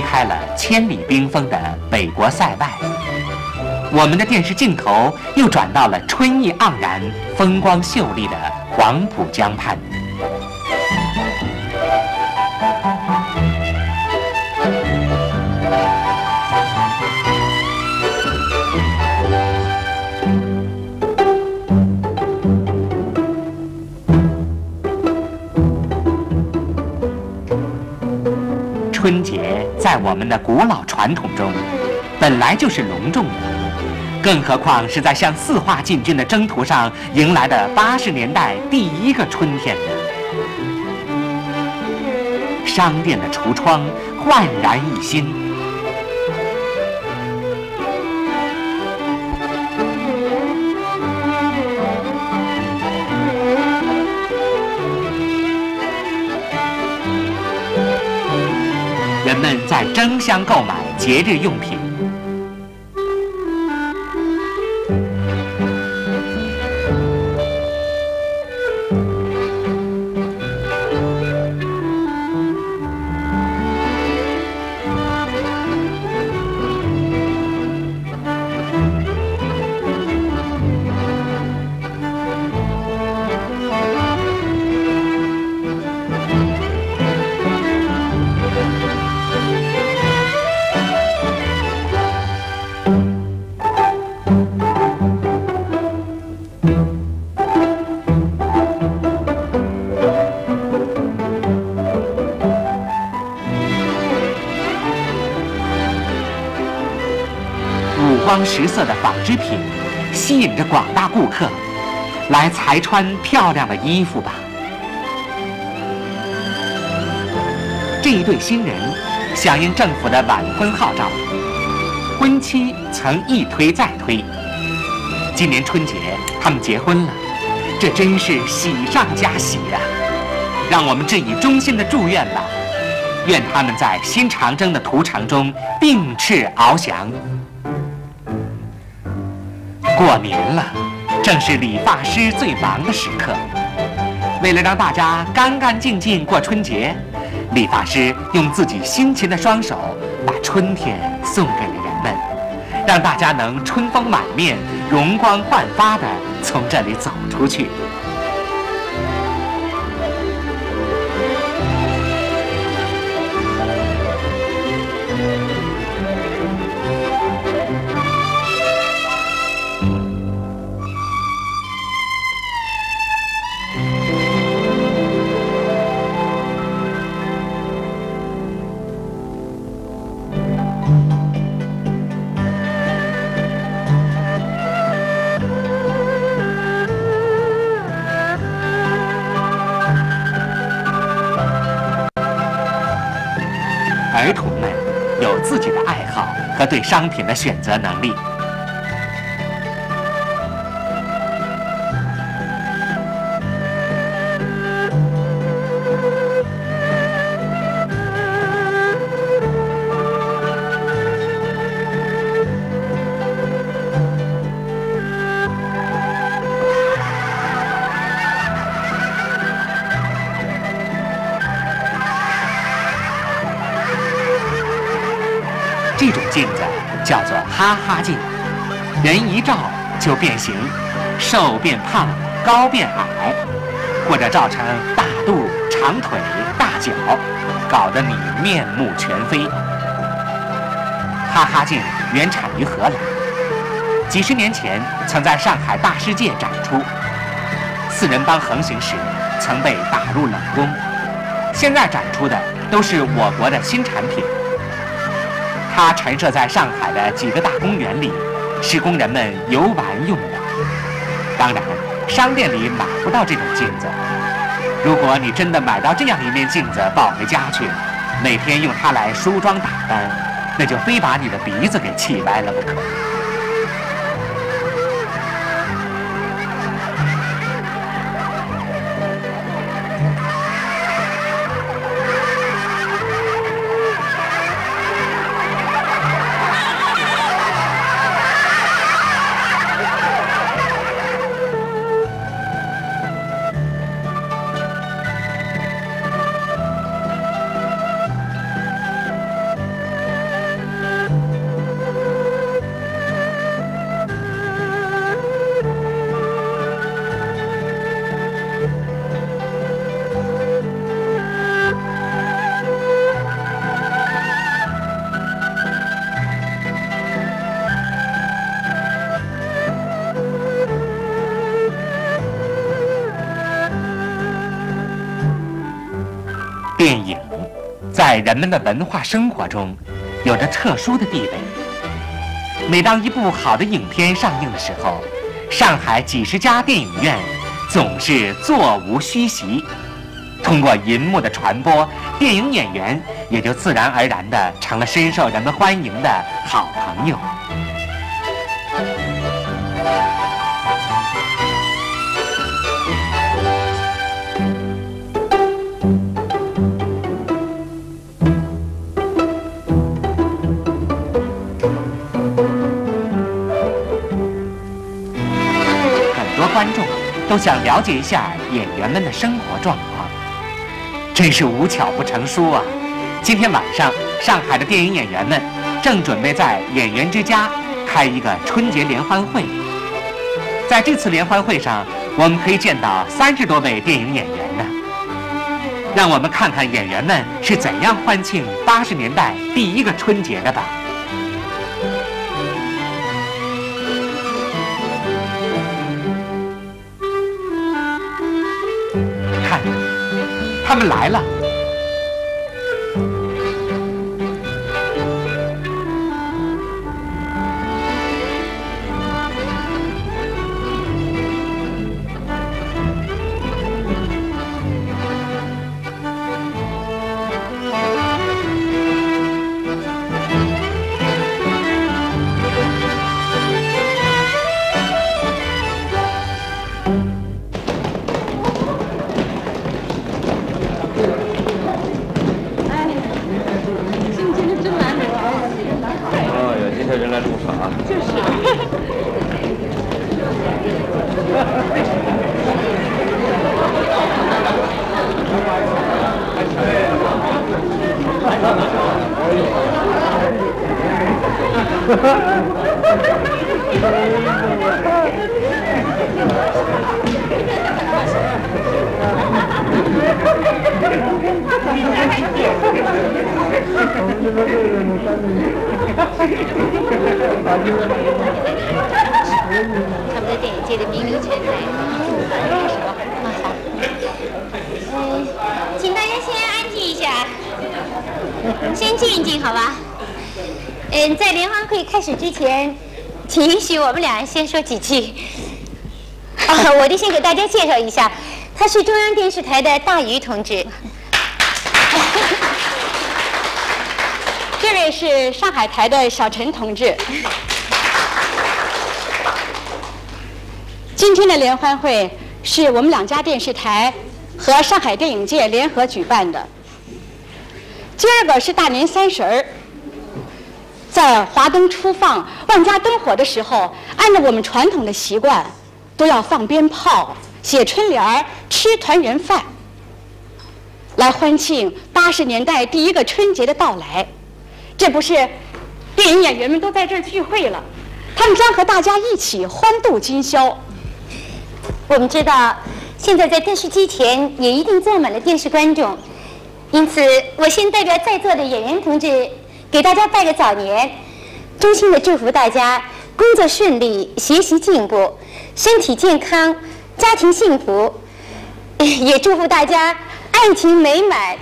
开了千里冰封的北国塞外，我们的电视镜头又转到了春意盎然、风光秀丽的黄浦江畔。春节在我们的古老传统中，本来就是隆重的，更何况是在向四化进军的征途上迎来的80年代第一个春天呢？商店的橱窗焕然一新，人们在争相购买节日用品。五光十色的纺织品吸引着广大顾客，来裁穿漂亮的衣服吧。这一对新人响应政府的晚婚号召，婚期曾一推再推。今年春节他们结婚了，这真是喜上加喜呀！让我们致以衷心的祝愿吧，愿他们在新长征的途程中并翅翱翔。过年了，正是理发师最忙的时刻。为了让大家干干净净过春节，理发师用自己辛勤的双手把春天送给了人们，让大家能春风满面、容光焕发地从这里走出去。儿童们有自己的爱好和对商品的选择能力。这种镜子叫做哈哈镜，人一照就变形，瘦变胖，高变矮，或者照成大肚、长腿、大脚，搞得你面目全非。哈哈镜原产于荷兰，几十年前曾在上海大世界展出，四人帮横行时曾被打入冷宫，现在展出的都是我国的新产品。它陈设在上海的几个大公园里，是供人们游玩用的。当然，商店里买不到这种镜子。如果你真的买到这样一面镜子抱回家去，每天用它来梳妆打扮，那就非把你的鼻子给气歪了不可。 在人们的文化生活中有着特殊的地位。每当一部好的影片上映的时候，上海几十家电影院总是座无虚席。通过银幕的传播，电影演员也就自然而然地成了深受人们欢迎的好朋友。很多观众都想了解一下演员们的生活状况，真是无巧不成书啊！今天晚上，上海的电影演员们正准备在演员之家开一个春节联欢会。在这次联欢会上，我们可以见到30多位电影演员呢。让我们看看演员们是怎样欢庆80年代第一个春节的吧。看，他们来了。 他们的电影界的名流全在。请大家先安静一下，先静一静，好吧？在联欢会开始之前，请允许我们俩先说几句。我得先给大家介绍一下，他是中央电视台的大鱼同志。 这位是上海台的小陈同志。今天的联欢会是我们2家电视台和上海电影界联合举办的。今儿个是大年30，在华灯初放、万家灯火的时候，按照我们传统的习惯，都要放鞭炮、写春联、吃团圆饭，来欢庆80年代第一个春节的到来。这不是电影演员们都在这儿聚会了，他们将和大家一起欢度今宵。 我们知道，现在在电视机前也一定坐满了电视观众，因此我先代表在座的演员同志给大家拜个早年，衷心的祝福大家工作顺利、学习进步、身体健康、家庭幸福，也祝福大家爱情美满。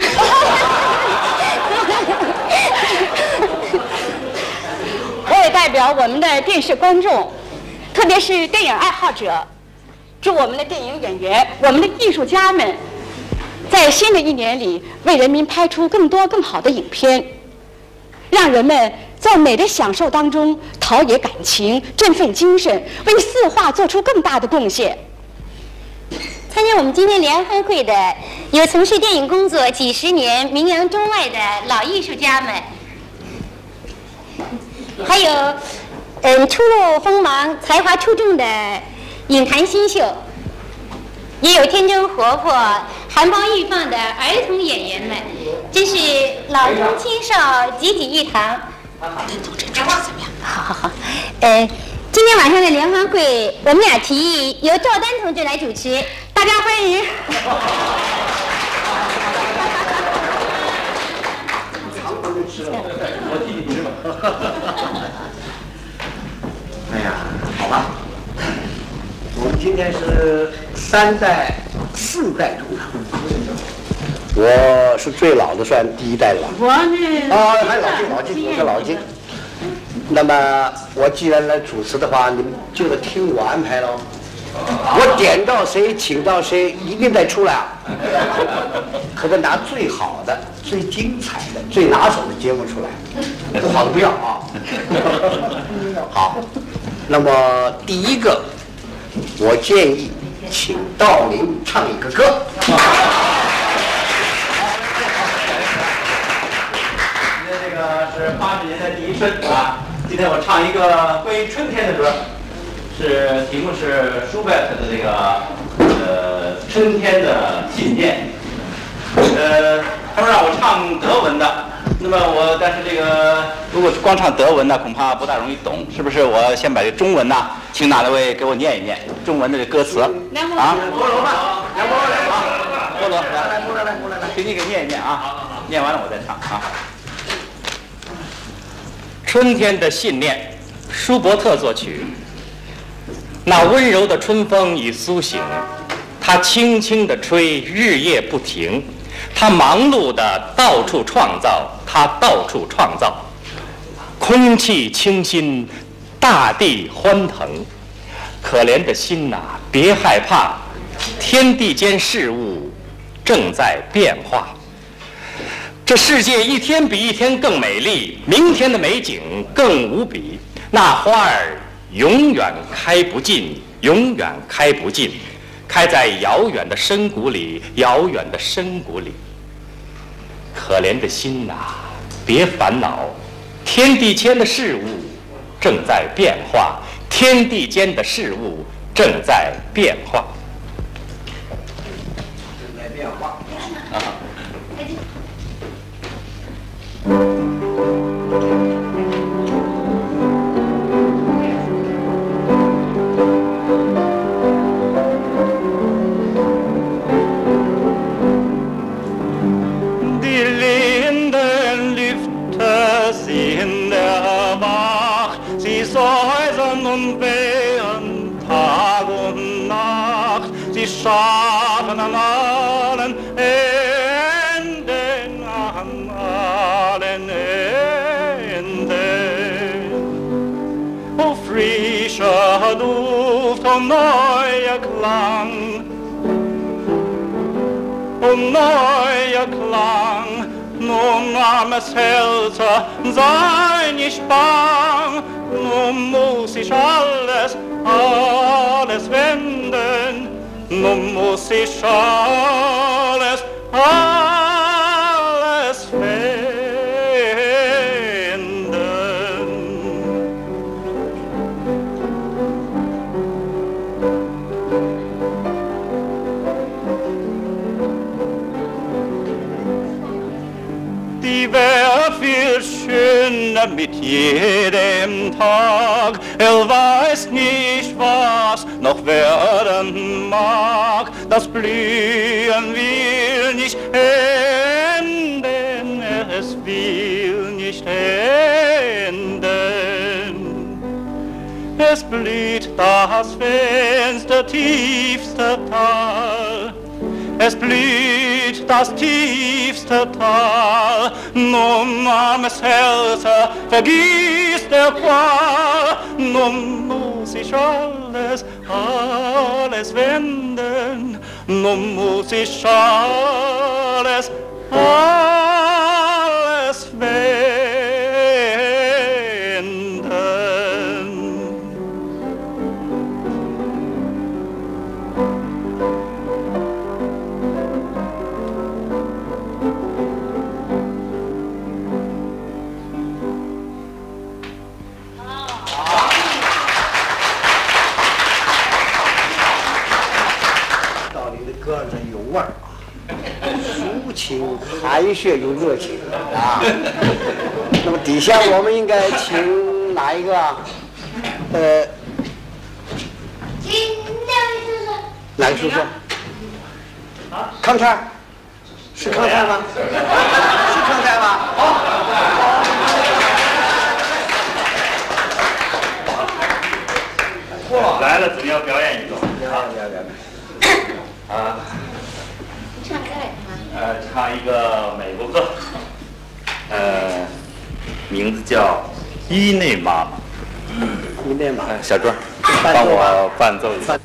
我也代表我们的电视观众，特别是电影爱好者，祝我们的电影演员、我们的艺术家们，在新的一年里为人民拍出更多更好的影片，让人们在美的享受当中陶冶感情、振奋精神，为四化做出更大的贡献。 参加我们今天联欢会的有从事电影工作几十年、名扬中外的老艺术家们，还有初露锋芒、才华出众的影坛新秀，也有天真活泼、含苞欲放的儿童演员们，真是老中青少济济一堂。 同志主持怎么样？ 好。今天晚上的联欢会，我们俩提议由赵丹同志来主持，大家欢迎。 哎呀，好吧，我们今天是3代、4代同堂， 我是最老的，算第一代了吧？ 我呢？ 啊，还老金，我是老金。那么我既然来主持的话，你们就得听我安排喽。我点到谁，请到谁，一定得出来啊！可得拿最好的、最精彩的、最拿手的节目出来，跑不掉啊！好，那么第一个，我建议请道林唱一个歌。 今天这个是80年代第一春啊！今天我唱一个关于春天的歌。题目是舒伯特的这个春天的信念。他们让我唱德文的，那么但是这个如果光唱德文呢，恐怕不大容易懂，是不是？我先把这中文呢，请哪位给我念一念中文的这歌词啊？菠萝吧，菠萝，来，请你给念一念啊，念完了我再唱啊。 春天的信念，舒伯特作曲。那温柔的春风已苏醒，它轻轻地吹，日夜不停。它忙碌地到处创造，它到处创造。空气清新，大地欢腾。可怜的心呐，别害怕，天地间事物正在变化。这世界一天比一天更美丽，明天的美景更无比。那花儿永远开不尽，永远开不尽，开在遥远的深谷里，遥远的深谷里。可怜的心呐，别烦恼，天地间的事物正在变化，天地间的事物正在变化。 正在变化啊！ Schaffen an allen Enden, an allen Enden. O frischer Duft, o neuer Klang, o neuer Klang. Nun armes Herz, sei nicht bang, nun muss ich alles wenden. Nun muss ich alles wenden. Die Welt wird schöner mit jedem Tag. Weiß nicht, was noch werden mag. Das Blühen will nicht enden, es will nicht enden. Es blüht das Fenster tiefster Tal. Es blüht das tiefste Tal, nun armes Herz, vergiss der Qual, nun muss ich alles wenden, nun muss ich alles wenden. 含蓄有热情啊。那么底下我们应该请哪一个啊？ 请那位叔叔。 哪个叔叔？康泰，是康泰吗？是康泰吗？好。 来了总要表演一个。 表演。 唱歌来。 唱一个美国歌，名字叫《伊内妈妈》。 伊内妈， 小庄，帮我伴奏一下。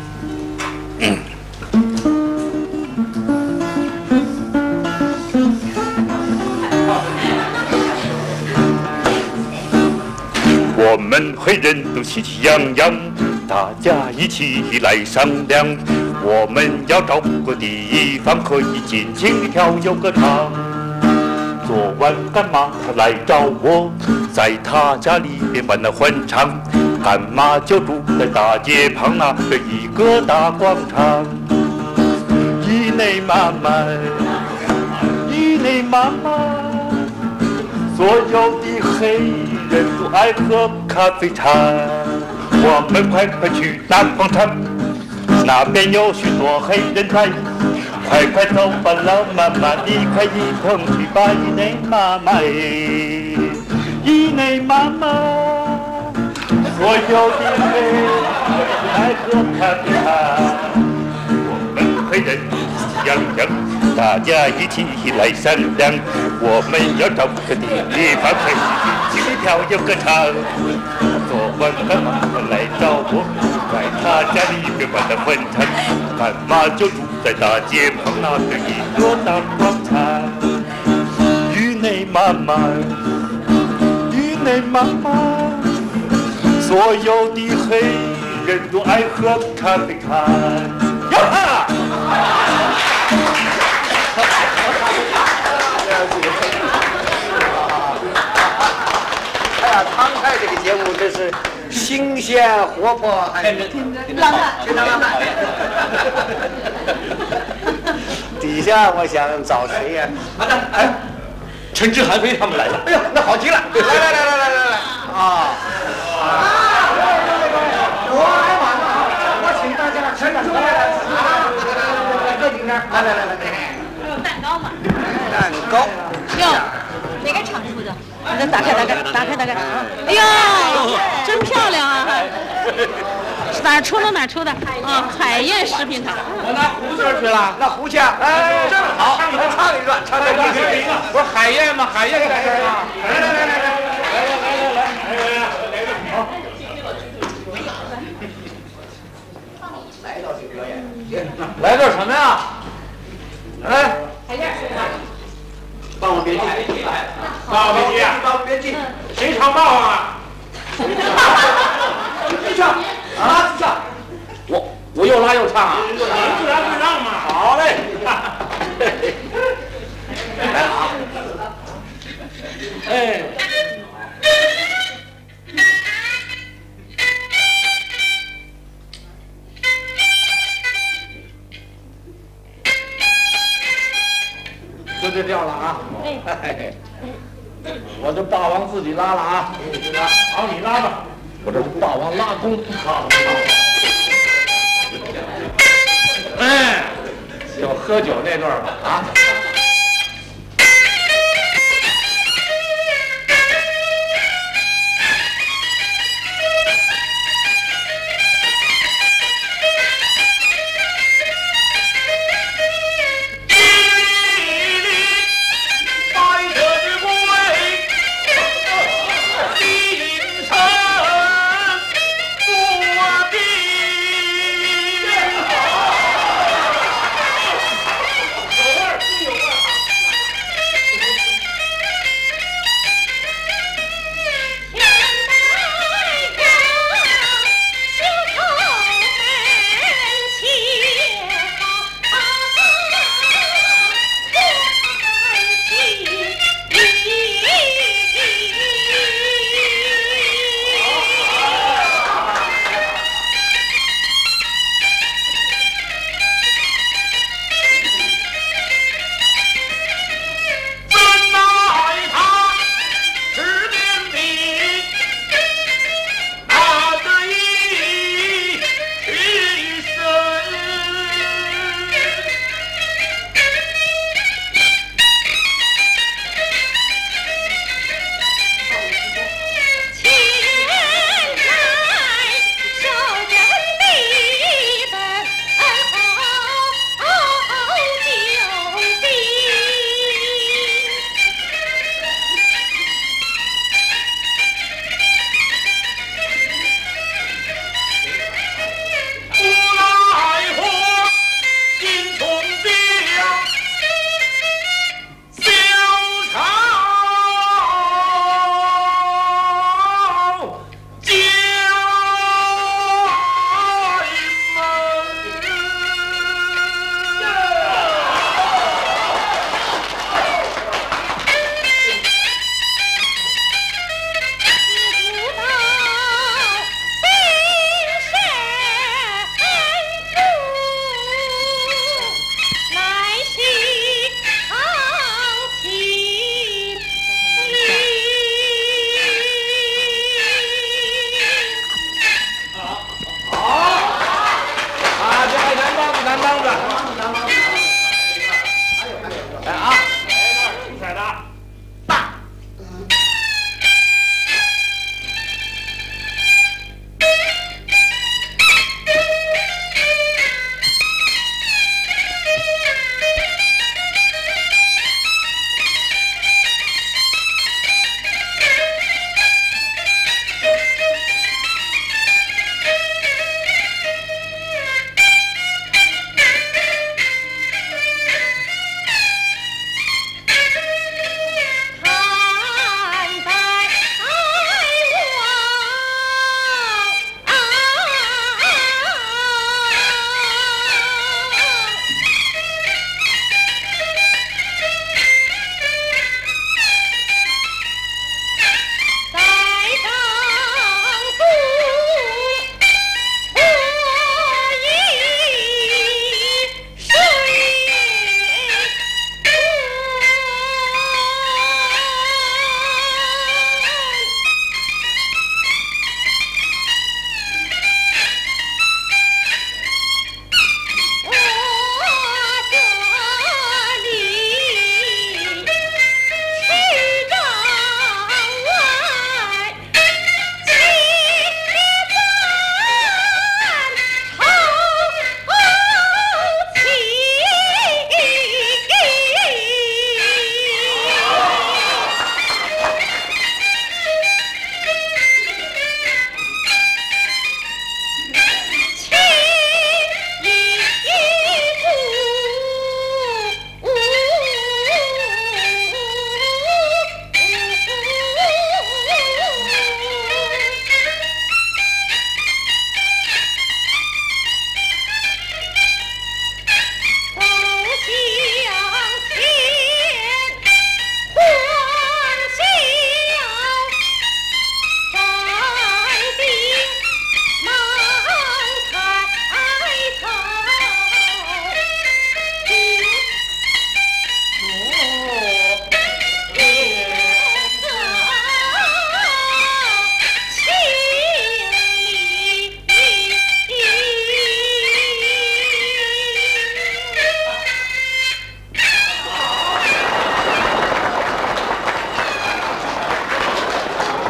我们黑人都喜气洋洋，大家一起来商量，我们要找个地方可以尽情地跳悠歌唱。昨晚干妈她来找我，在她家里边办了欢唱，干妈就住在大街旁那的一个大广场。伊内妈妈，伊内妈妈，所有的黑人都爱喝咖啡茶，我们快快去大广场，那边有许多黑人在，快快走吧，老妈妈，你快一同去吧，伊内妈妈，伊内妈妈，所有的黑人都爱喝咖啡茶，我们黑人洋洋，大家一起来商量，我们要找个地方可以尽情地跳悠歌唱。昨晚干妈来找我，在她家里边办了欢唱，干妈就住在大街旁那的一个大广场。伊内妈妈，伊内妈妈，所有的黑人都爱喝咖啡茶。呀哈！ 哎呀，汤菜这个节目真是新鲜活泼，还是浪漫， 非常浪漫。底下我想找谁呀？ 哎，陈志韩飞他们来了。 哎呦，那好极了！来啊！我来晚了啊！我请大家吃点来这几天，来。 蛋糕嘛。 蛋糕。 哟，哪个厂出的？你打开。哎呀，真漂亮啊！哪儿出的？啊，海燕食品厂。 我拿胡子去了。 那胡家，哎，正好，唱一段，唱一段。 不是海燕吗？海燕在这儿呢。来到这个表演，来段什么呀？哎，霸王别姬，谁唱霸王啊？你唱啊，唱！我又拉又唱啊！自然会让嘛。好嘞。来了啊！哎。就这调了啊！哎，我这霸王自己拉了啊！好，你拉吧，我这是霸王拉弓。好。哎，就喝酒那段吧啊！有味儿。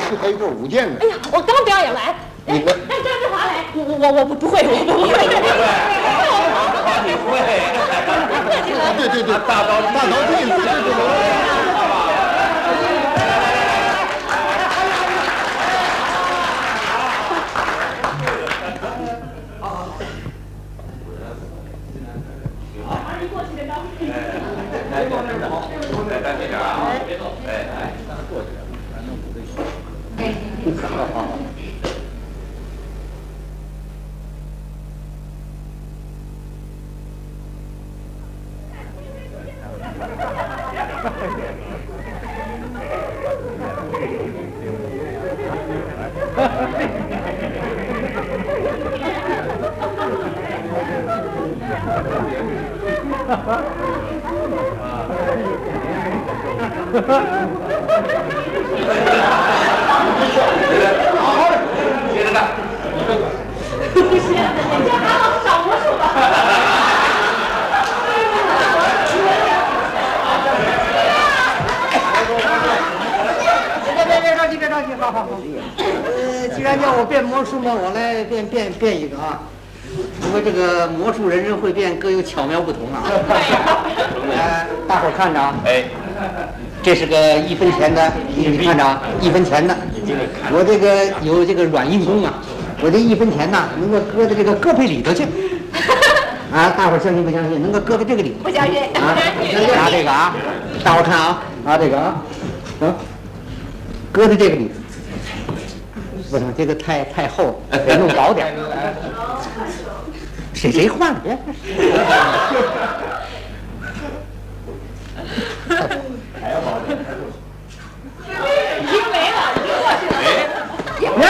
还有个舞剑呢。 哎呀，我刚表演完。 你们让张志华来，我不会，我不会。 你会？ 对，大刀弟子，对。 接着干。 不行，你叫他老少魔术吧。 别着急，好。既然叫我变魔术嘛，我来变一个啊。不过这个魔术人会变，各有巧妙不同啊。大伙儿看着啊， 哎， 这是个1分钱的，你看着啊，1分钱的。我这个有这个软硬功啊，我这1分钱呐，能够搁到这个胳膊里头去。啊，大伙儿相信不相信？能够搁到这个里头。 不相信。 啊，拿这个啊，大伙儿看啊，拿这个啊，搁在这个里头。不成，这个太厚了，得弄薄点。谁换了？别。 还要薄点。 已经没了，已经过去了。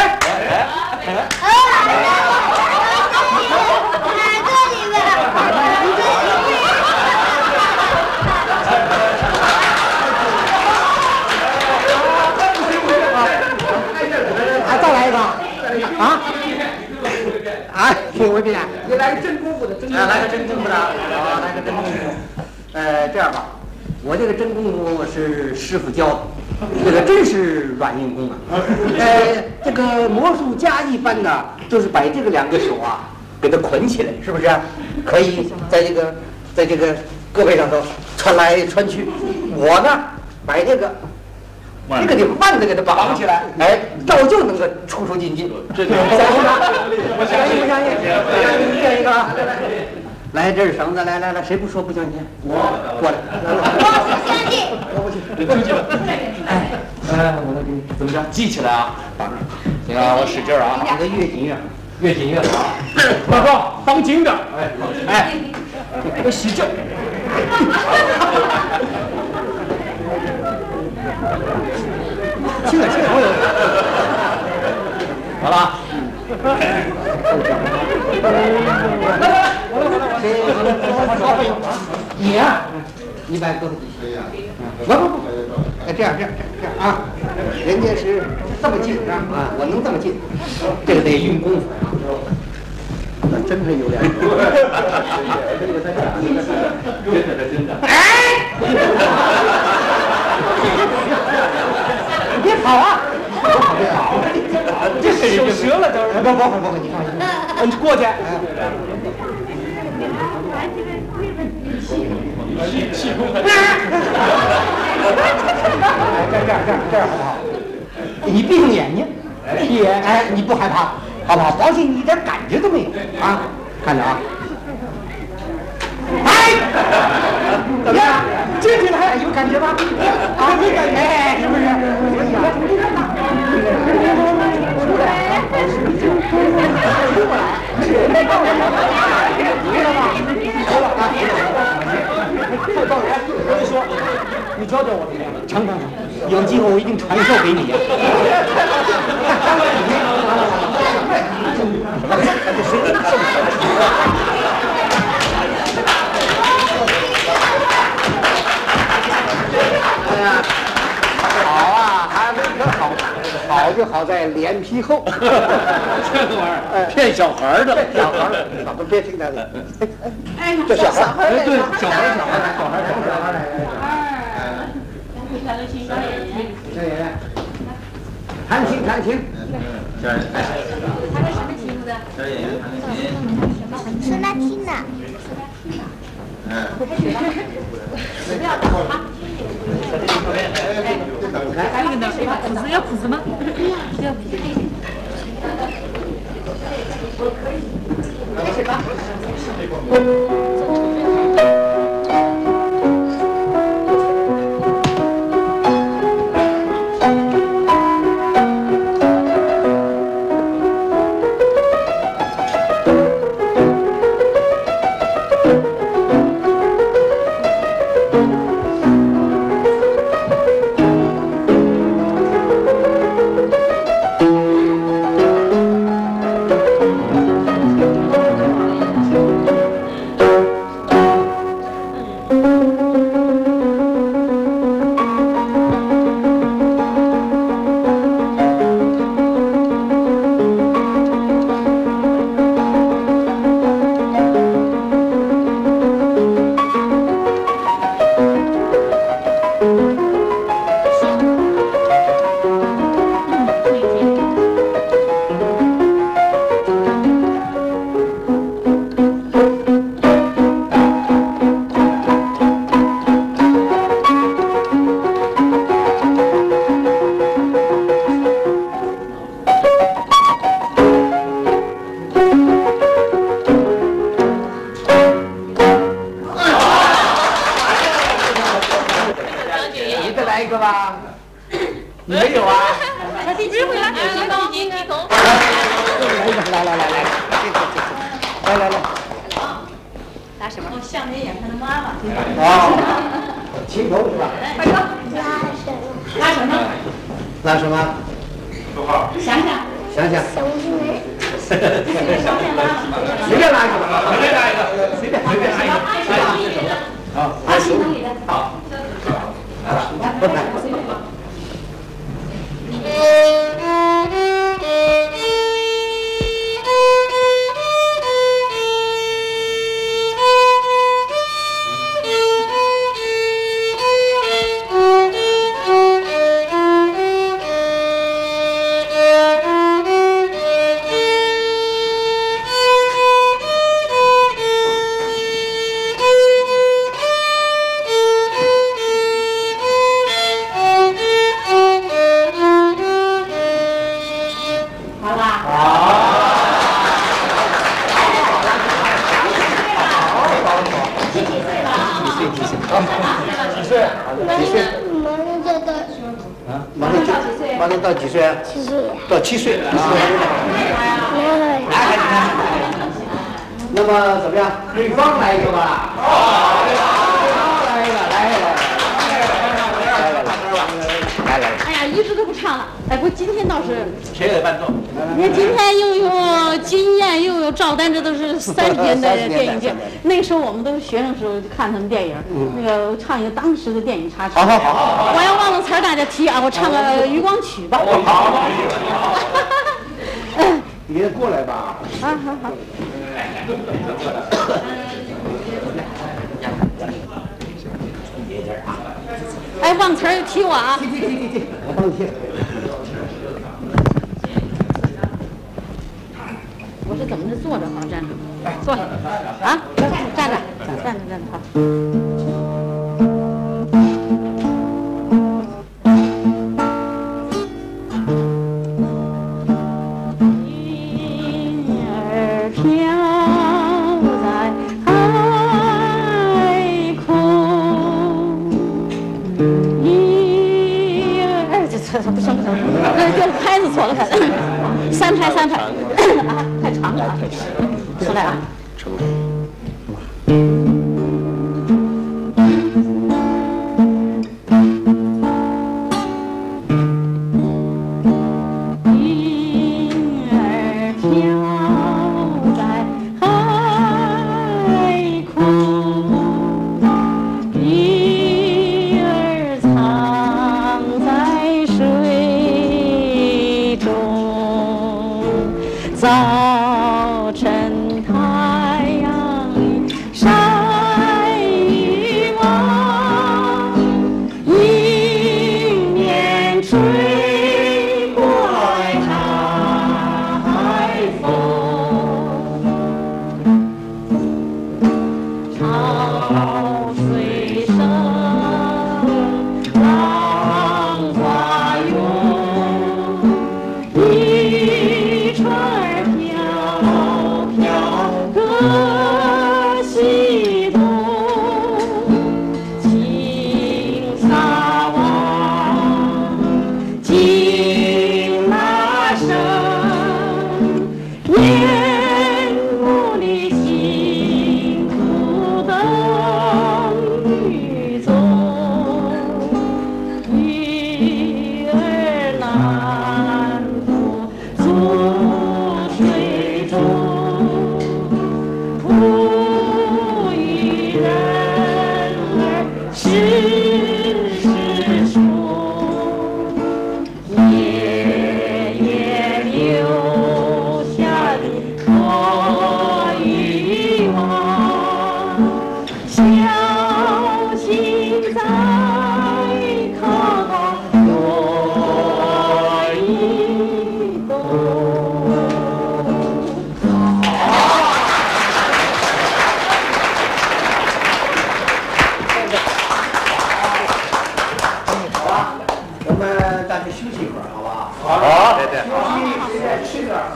再来一个啊！听我这样，你来个真功夫的，来个真功夫的，来个真功夫。这样吧，我这个真功夫是师傅教的，这个真是软硬功啊。这个魔术家一般呢，就是把这个2个手啊给它捆起来，是不是？可以在这个胳膊上头穿来穿去。我呢，把这个得慢的给它绑起来，哎，照旧能够出进进。相信吗？相信不相信？这一个啊，来，这是绳子，来，谁不说不相信？我过来， 我相信。 我来给你怎么着？记起来啊！ 行啊，我使劲啊，绑得越紧越好。 报告，绑紧点。 哎， 要使劲。 去了， 好了。 你呀，你把胳膊举起来。不，这样啊，人家是这么近啊，我能这么近，这个得用功夫啊。那真是有点。真的。哎！你别跑啊！别跑！ 这手折了都是。 不，你放心。 你过去。气功。 这样好不好？你闭上眼睛，闭眼，哎，你不害怕，好不好？保险你一点感觉都没有啊！看着啊！哎，怎么样？进去了还有感觉吗？啊，没感觉，哎，是不是？出来，出来，知道吗？好了啊！副导员，我跟你说，你教教我怎么样？成，有机会我一定传授给你。好啊，还没可好，好就好在脸皮厚。这个玩意儿骗小孩的，小孩的，咱们别听他的。哎，这小孩，对，小孩来。小演员。 弹琴弹琴。 弹个什么题目的？ 小演员弹个琴。 是那听的。 不要打哈。来，那个呢？谱子要谱子吗？要谱子。开始吧。 马上到几岁啊？7岁。到7岁啊。那么怎么样？对方来一个吧。来一个，来。 哎呀，一直都不唱了。哎，不，今天倒是。 谁给伴奏？ 你看今天又有金燕，又有赵丹，这都是30年的电影界。那时候我们都是学生时候看他们电影，那个唱一个当时的电影插曲。好。我要忘了词儿，大家提啊，我唱个《渔光曲》吧。 好。 你也过来吧。 好。哎，忘词儿提我啊！ 提，我帮你提。 我是怎么是坐着好站着？坐下啊！站着，好。不行，这拍子错了，3拍，啊，太长了，出来啊，早晨太阳晒一望，迎面吹过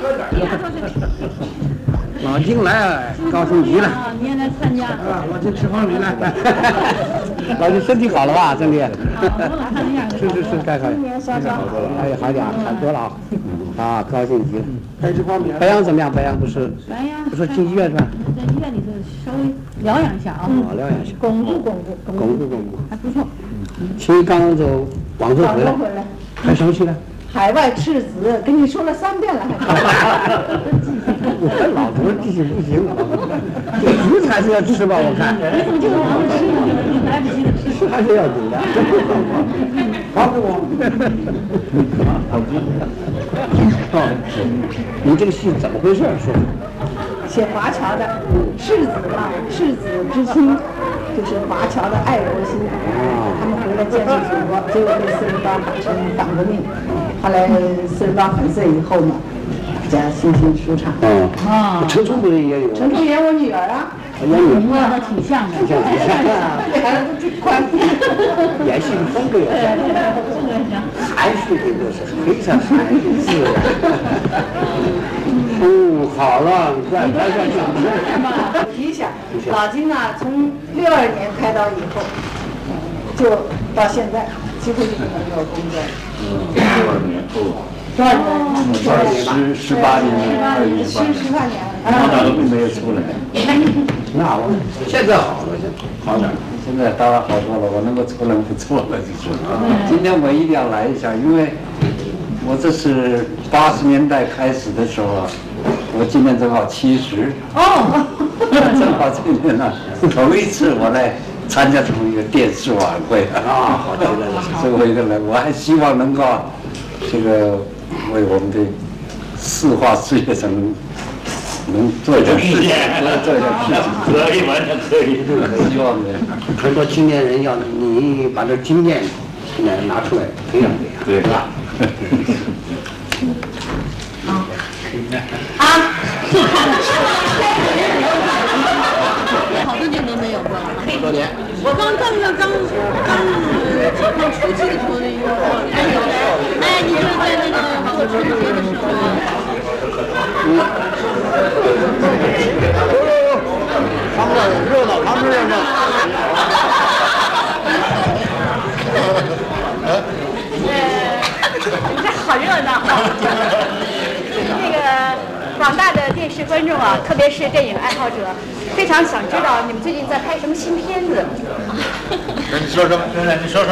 老金来，高兴极了。 你也来参加？ 老金吃方便来。老金身体好了吧，兄弟？是，该可以。哎，好点，好多了啊。啊，高兴极了。白羊怎么样？白羊不是进医院是吧？ 在医院里头稍微疗养一下啊。 疗养一下。 巩固，还不错。 秦刚刚从广州回来，还生气了。 海外赤子，跟你说了3遍了，还我老头记性不行，这鱼还是要吃吧？我看。 你怎么就不好吃呢？来不及了， 吃还是要煮的。好，你这个戏怎么回事？说。 写华侨的赤子嘛，赤子之心，就是华侨的爱国心。他们回来建设祖国，结果被4人帮打成党革命。后来4人帮粉碎以后嘛，大家欣欣舒畅。 陈冲不是也有？ 陈冲演我女儿啊。模样倒挺像的。这孩子都挺宽。 演戏的风格也像。含蓄的都是非常含蓄自然。好了，再拍下去。 我提一下，老金啊，从62年开刀以后，就到现在，几乎就没有工作。多少年 ？18年。 18年。 大都并没有出来。 那我现在好了，好点。 现在当然好多了，我能够出来不错了，就是。今天我一定要来一下，因为我这是80年代开始的时候啊。我今年正好70，正好这年呢，头一次我来参加这么一个电视晚会啊，好极了，所以我一个来，我还希望能够这个为我们的4化事业上能做一点事情，做一点事情， 可以，完全可以， 希望的。 很多青年人要你把这经验拿出来培养培养， 对吧？ 好多年都没有过了。 多年。 我刚初期的时候有，哎，你就是在那个过春节的时候。 旁边热闹，旁边热闹。 这好热闹。那个广大的电视观众啊，特别是电影爱好者，非常想知道你们最近在拍什么新片子。 你说什么？你说。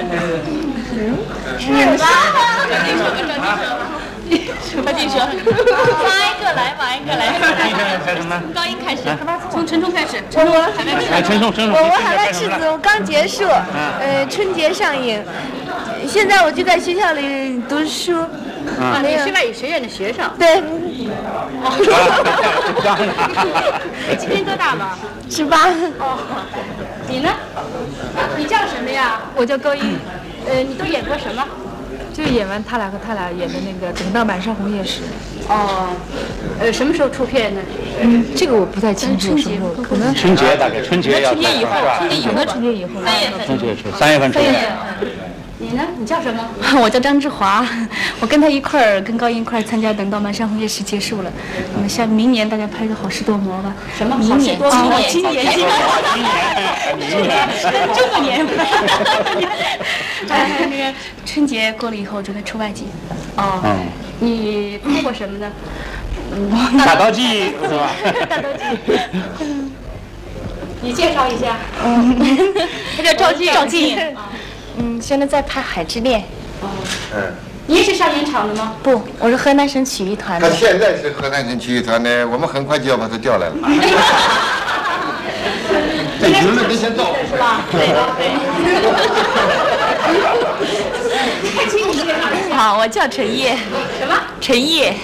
是吧？ 快进去，马一个来。 拍什么？ 高音开始，从陈冲开始。 陈冲。 我海外赤子我刚结束，春节上映。现在我就在学校里读书。 你是外语学院的学生。 对。 今年多大了 ？18。 哦，你呢？你叫什么呀？ 我叫高音。 你都演过什么？ 就演完他俩演的那个《等到满山红叶时》。 哦，什么时候出片呢？ 这个我不太清楚，什么时候？可能春节大概春节要春节以后，可能春节以后。 春节出，3月份出。 你呢？你叫什么？ 我叫张志华，我跟他跟高音一块儿参加《等到满山红叶时》结束了。我们像明年大家拍个《好事多磨》吧。 什么？好事多磨？ 今年。这么年。那个春节过了以后准备出外景。 你拍过什么呢？ 大刀记是吧？ 大刀记。你介绍一下。 他叫赵静。现在在拍《海之恋》。 你也是上演场的吗？ 不，我是河南省曲艺团的。 他现在是河南省曲艺团的，我们很快就要把他调来了。这舆论得先造是吧？对。 好，我叫陈烨。 什么？ 陈烨。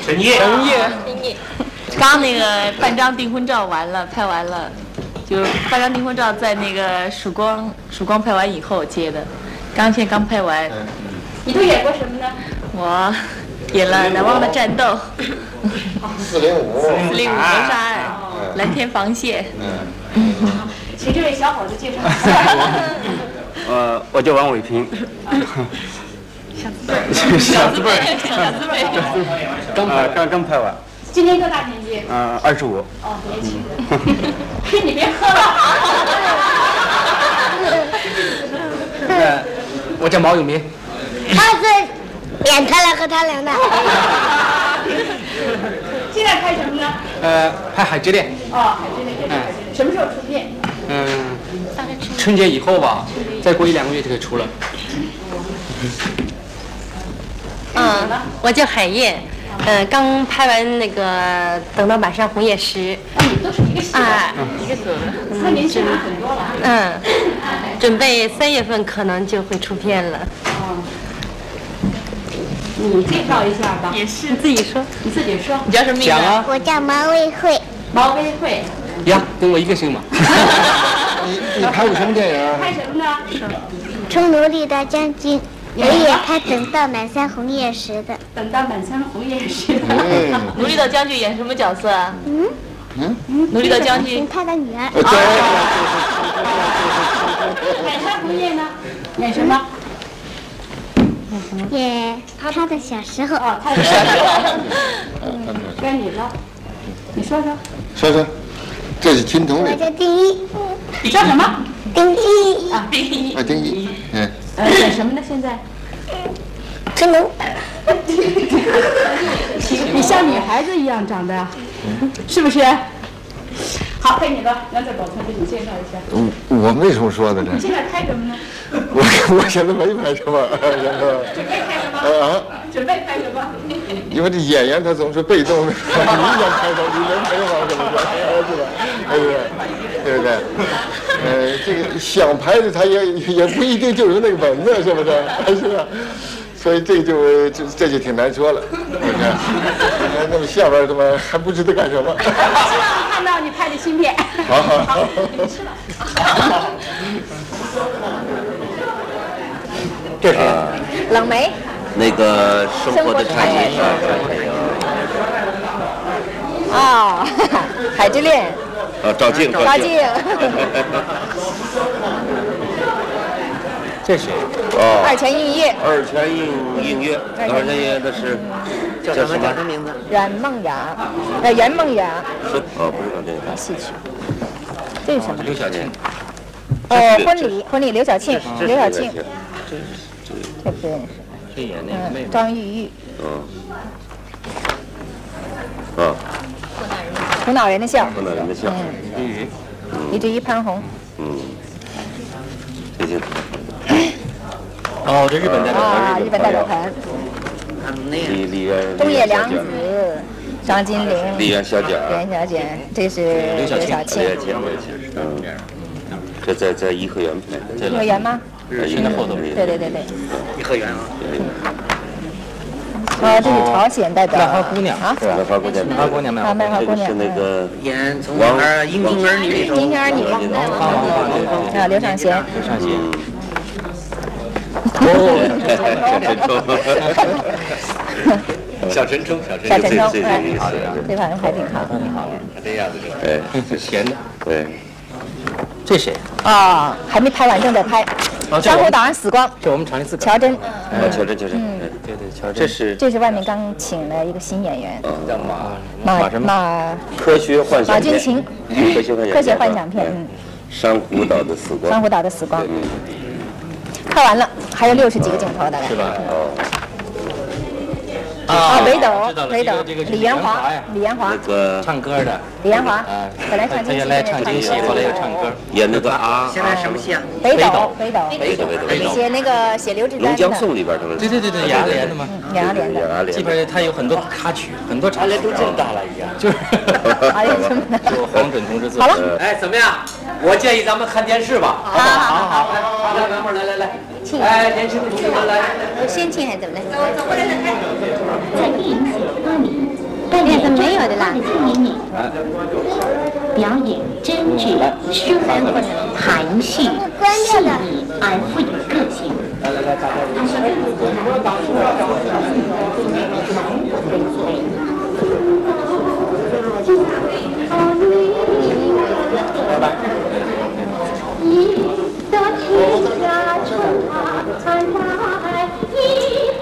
刚那个半张订婚照完了，拍完了，就半张订婚照在那个曙光拍完以后接的，刚拍完。 你都演过什么呢？ 我演了《难忘的战斗》。 405 谋杀案，蓝天防线。 请这位小伙子介绍。 我叫王伟平。 小字辈儿， 刚拍完。 今年多大年纪 ？25。 哦，年轻人。嘿，你别喝了。 我叫毛永明。 他是演他俩和他俩的。 现在拍什么呢？ 拍《海之恋》。 哦，海之恋。什么时候出片？ 春节以后吧，再过1-2个月就可以出了。 我叫海燕，刚拍完那个《等到满山红叶时》。 你都是一个戏的，一个组的。那年轻人很多了。 准备3月份可能就会出片了。 你介绍一下吧。 也是你自己说。 你自己说。你叫什么名字？ 讲啊。 我叫毛卫慧。 毛卫慧。 呀，跟我一个姓嘛。你拍过什么电影？ 拍什么呢？ 充奴隶的将军。我也拍《等到满山红叶时》的。 等到满山红叶时。 奴隶的将军演什么角色啊？奴隶的将军。 他的女儿。 满山红叶呢？演什么？ 演他的小时候。 哦，他的小时候。该你了，你说说。 说，这是金童的。 我叫丁一。 你叫什么？ 丁一。 啊，丁一。 丁一。 演什么呢？现在？ 成龙。 你像女孩子一样长得，是不是？好，该你了，杨子宝同志，你介绍一下。 我没什么说的呢。 你现在拍什么呢？ 我现在没拍什么。 准备拍什么？准备拍什么？ 因为这演员他总是被动的，你想拍到你能拍到什么？是吧？对不对？这个想拍的他也不一定就是那个本子，是不是？是吧？所以这就挺难说了。那么下边他妈还不知道干什么。 希望看到你拍的新片。好，你们吃吧。 这是冷梅。 那个生活的产业。 啊，海之恋。 赵静。 这谁？ 二泉映月。 二泉映月那是叫什么名字？ 阮梦阳，袁梦阳。 不是搞这个。 戏曲。这是什么？ 刘晓庆。 婚礼，刘晓庆。 这不认识。 这演那个妹妹。 张玉玉。苦恼人的笑。以至于潘虹。 这些。 这日本代表团。 日本代表团。东野良子、张金玲、 李媛小姐， 这是刘晓庆。 这在颐和园拍的。 颐和园吗？ 现在后头。 对。 颐和园啊。 这是朝鲜代表。 漫花姑娘啊。 漫花姑娘。 漫花姑娘。 是那个演从《银杏儿女》里头。 银杏儿女。刘尚贤。 小陈冲， 这盘还挺好， 他这样子是闲的。 对， 这谁？ 还没拍完，正在拍。江湖岛上死光。 这我们厂里自个。 乔真。 乔真。 对，乔真。 这是外面刚请了一个新演员。 叫马什么？ 科学幻想片。 马君情。科学幻想片。 珊瑚岛的死光。 珊瑚岛的死光。拍完了，还有60几个镜头大概。 是吧？ 北斗，李元华， 那个唱歌的， 李元华，本来唱京戏， 他原来唱京戏，后来又唱歌， 演那个现在什么戏啊？ 北斗，写刘志丹的。 龙江颂里边的。 对，杨莲的嘛。 杨莲的。 基本上他有很多插曲，很多插曲都这么大了一样，就是。就黄准同志做。 好了。 怎么样？我建议咱们看电视吧。好。来，哥们儿，来。年轻的同志们来。 先请还是怎么来？在电影怎么没有的啦？ 表演真挚、舒缓、含蓄、细腻而富有个性。一朵天下春花传开，一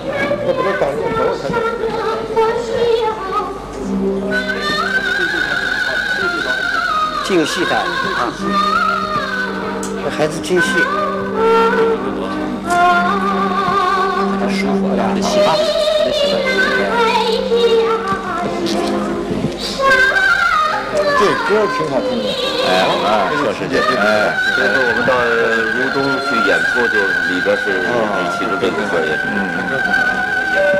京戏的啊，这孩子京戏， 舒服呀，这喜欢，这喜欢。 这歌挺好听的。 确实这这次我们到如东去演出，就里边是其中这个歌也是。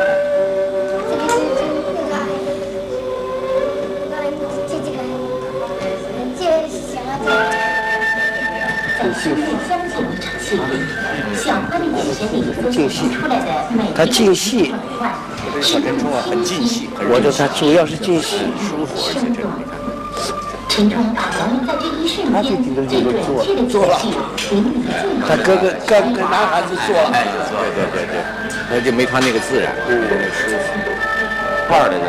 京戏，他京戏， 小珍珠啊，很尽戏。 我觉得他主要是京戏， 舒服，而且这个你看。 陈冲把咱们在这一瞬间最准确的做了， 他跟男孩子做了， 对，那就没他那个自然，舒服，范儿的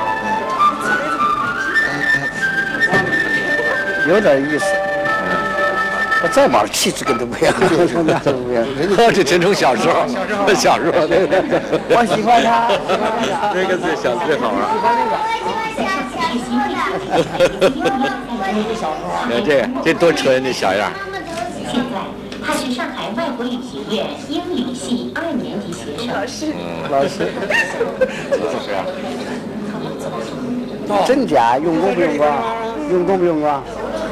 这个，有点意思。他再玩气质跟他不一样，这陈冲小时候，对，我喜欢他， 那个字想最好玩。 这多纯的小样。 现在他是上海外国语学院英语系2年级学生。 老师，真假用功不用功？用功不用功？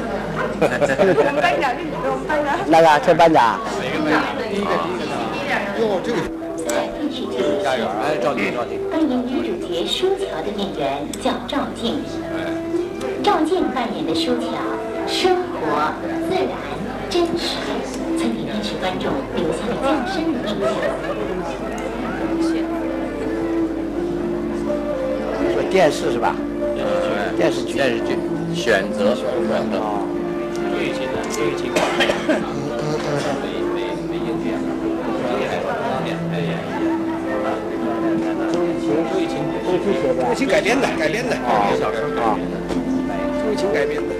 那个这班长。 加油！哎，赵婷。 扮演女主角舒乔的演员叫赵静。赵静扮演的舒乔，生活自然真实，曾给电视观众留下了更深的印象。 说电视是吧？电视剧。 选择。 周青改编的啊，周青改编的。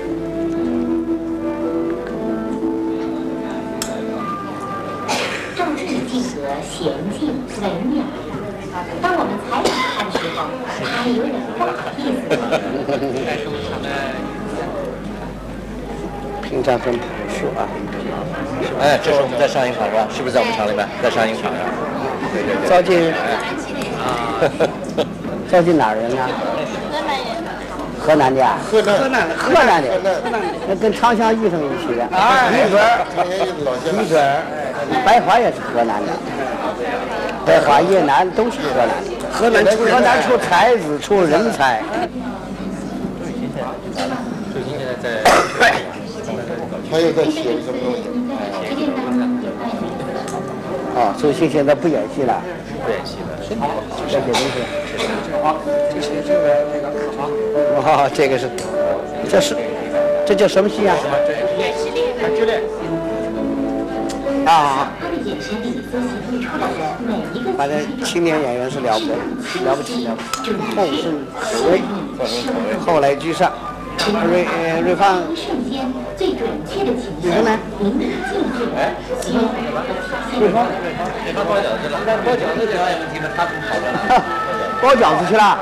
赵志的性格娴静文雅，当我们采访他的时候，他有点不好意思。 平常很朴素啊。 哎，这是我们在上影场是吧？是不是在我们厂里面？在上影场上。对。 赵静。赵静哪儿人啊？河南的啊？河南的，那跟常香医生一起的。李准，白华也是河南的，白华、叶南都是河南的。河南出才子，出人才。 周星现在在。 他又在写什么东西？ 哦，周星现在不演戏了。 不演戏了，身体这些东西。好，哦，这个是，这叫什么戏啊？啊，反正青年演员是了不起，后生可畏，后来居上。瑞芳，你说呢？ 哎， 瑞芳， 他包饺子了，包饺子这样问题呢，他跑了。 包饺子去了。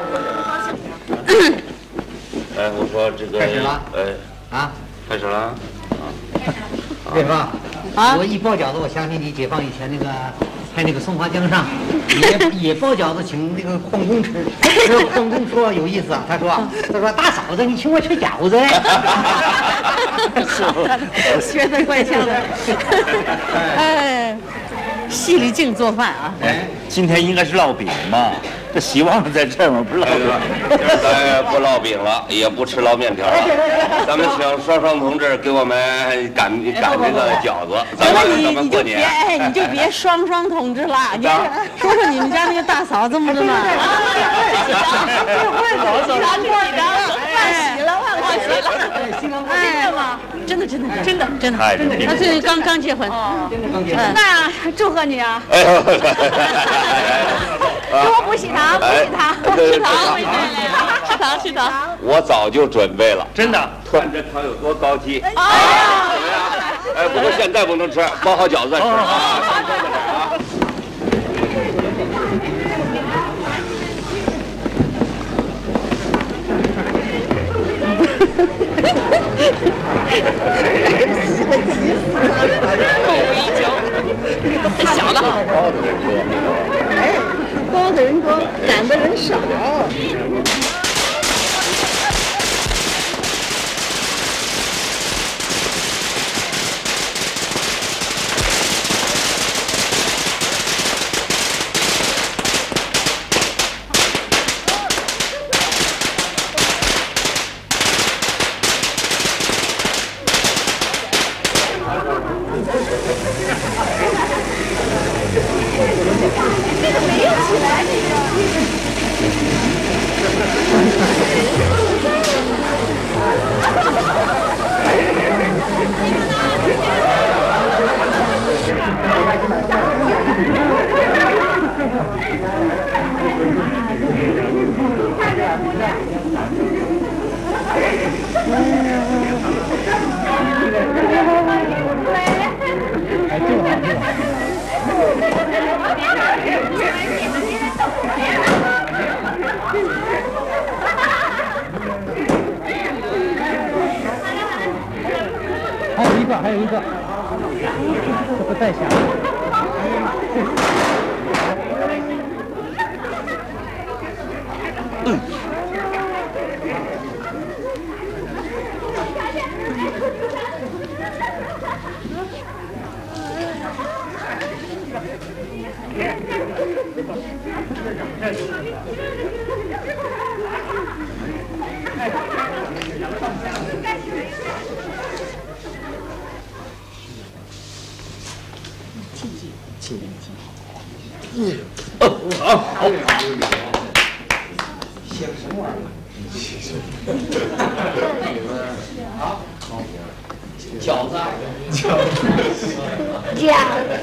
哎，我说这个开始了。 开始了。 瑞芳，我一包饺子，我想起你解放以前那个拍那个松花江上，也包饺子请那个矿工吃。这个矿工说有意思啊，他说大嫂子，你请我吃饺子。 学的怪像的。哎，戏里净做饭啊。 哎，今天应该是烙饼嘛。这希望在这儿嘛，不是烙饼。 咱不烙饼了，也不吃烙面条了。咱们请双双同志给我们擀这个饺子。咱们过年。 你就别双双同志了，你说说你们家那个大嫂怎么的嘛？真的，他是刚结婚。那祝贺你啊！ 多不喜糖，吃糖。 我早就准备了， 真的。 看这糖有多高级。怎么样？哎，不过现在不能吃，包好饺子再吃啊。 的人多。 哎，高的人多，赶的人少。 还有一个，这不太响。 写什么玩意儿？啊，饺子， 饺子。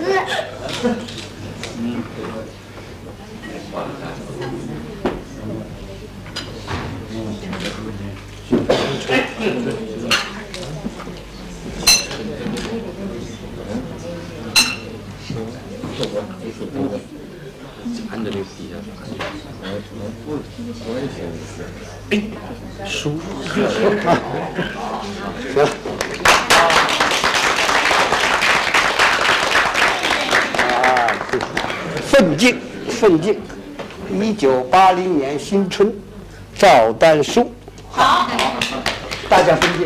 按着这底下，我也挺哎，书，行。奋进，1980年新春，赵丹书。好，大家奋进。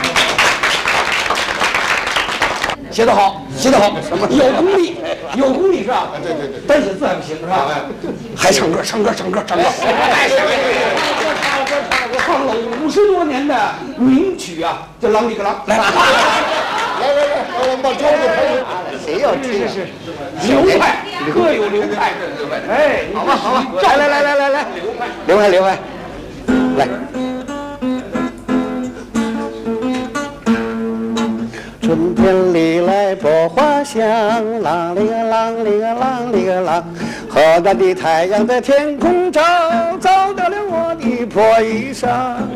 写得好，写得好，有功力，有功力是吧？对对对，单写字还不行是吧？还唱歌，唱歌。唱了50多年的名曲啊，叫《啷里个啷》。来，把桌子拍了。谁要听？是流派，各有流派。哎，好吧，来，流派，来。春天里来百花香，啷里个啷，河南的太阳在天空照，照到了我的破衣裳。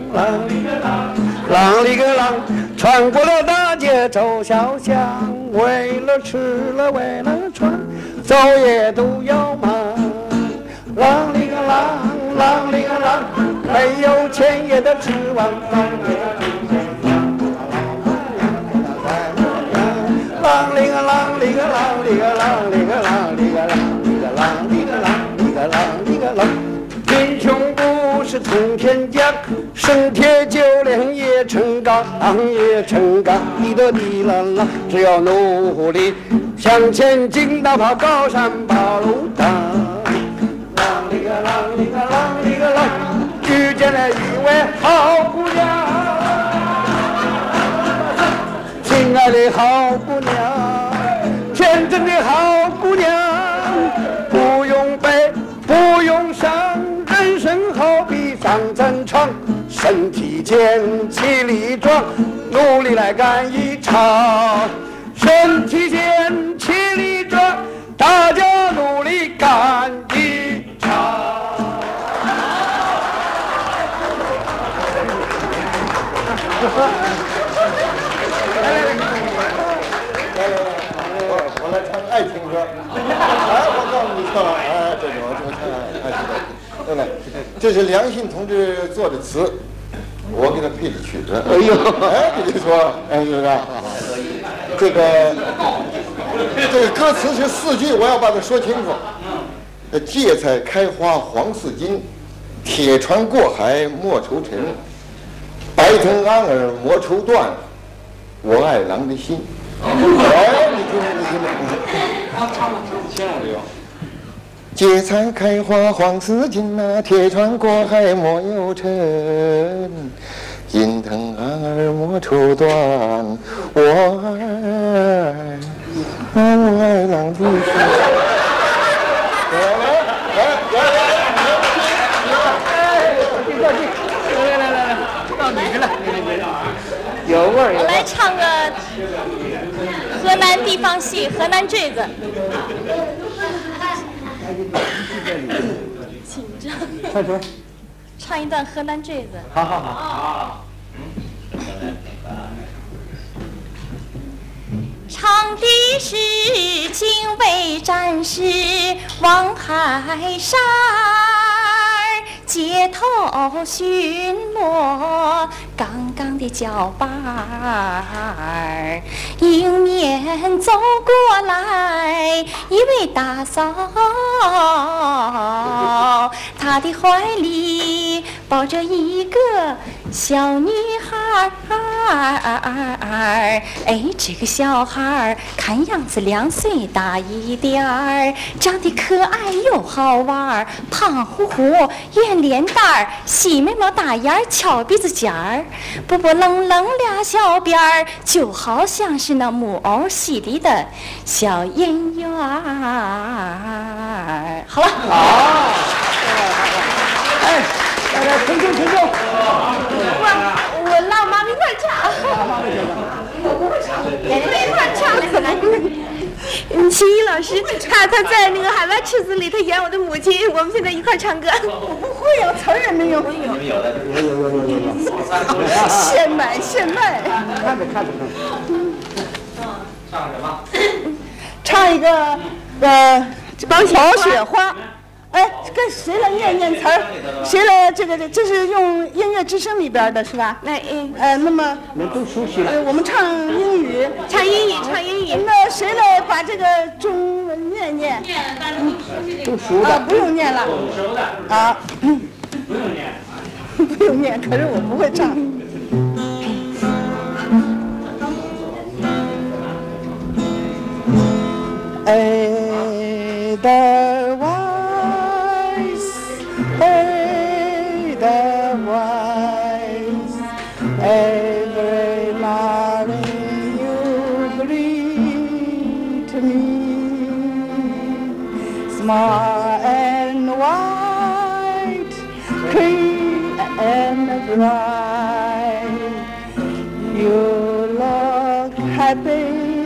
啷里个啷，穿过了大街走小巷，为了吃了为了穿，走也都要忙。啷里个啷，没有钱也得吃晚饭。啷里个啷，贫穷不是通天降，生铁就炼也成钢，滴答滴啦啦，只要努力向前进，哪怕高山把路挡。啷里个啷，遇见了一位好姑娘。亲爱的好姑娘，天真的好姑娘，不用悲，不用伤，人生好比上战场，身体健，气力壮，努力来干一场。身体健，气力壮，大家努力干一场。我来唱爱情歌。我告诉你唱，这个我唱爱情歌。对了，这是梁信同志做的词，我给他配的曲子。哎呦，跟你说，是不是？这个这个歌词是4句，我要把它说清楚。芥菜开花黄似金，铁船过海莫愁沉。白藤安儿莫愁断，我爱郎的心。哎，你听。 唱起来了哟。 芥菜开花黄似金呐，铁船过海莫忧沉。金藤安儿莫愁断，我爱郎的心。 到你了， 有味儿。 我来唱个河南地方戏《河南坠子》。紧张。 快说。 唱一段《河南坠子》。 好。 唱的是精卫战士王海山，街头巡逻杠杠的叫板儿，迎面走过来一位大嫂，她的怀里抱着一个小女孩儿，哎，这个小孩儿看样子2岁大一点儿，长得可爱又好玩，胖乎乎，圆脸蛋儿，细眉毛大眼儿，翘鼻子尖儿，波波愣愣俩小辫儿，就好像是那木偶戏里的小演员儿。好了。 好。哎，来，成就。 我拉我妈妈一块唱。我不会唱，演员一块唱。齐一老师，他在那个《海湾赤子》里，他演我的母亲。我们现在一块唱歌。我不会呀，词儿也没有。 有。 现卖。 看着。 唱什么？ 唱一个宝雪花。哎，跟谁来念词儿？谁来？这是用音乐之声里边的是吧？那么你们都熟悉了。 我们唱英语。那谁来把这个中文念？ 都熟的。 不用念了。 熟的。 啊。 不用念。 不用念，可是我不会唱。The wise, every morning you greet me, small and white, clean and bright. You look happy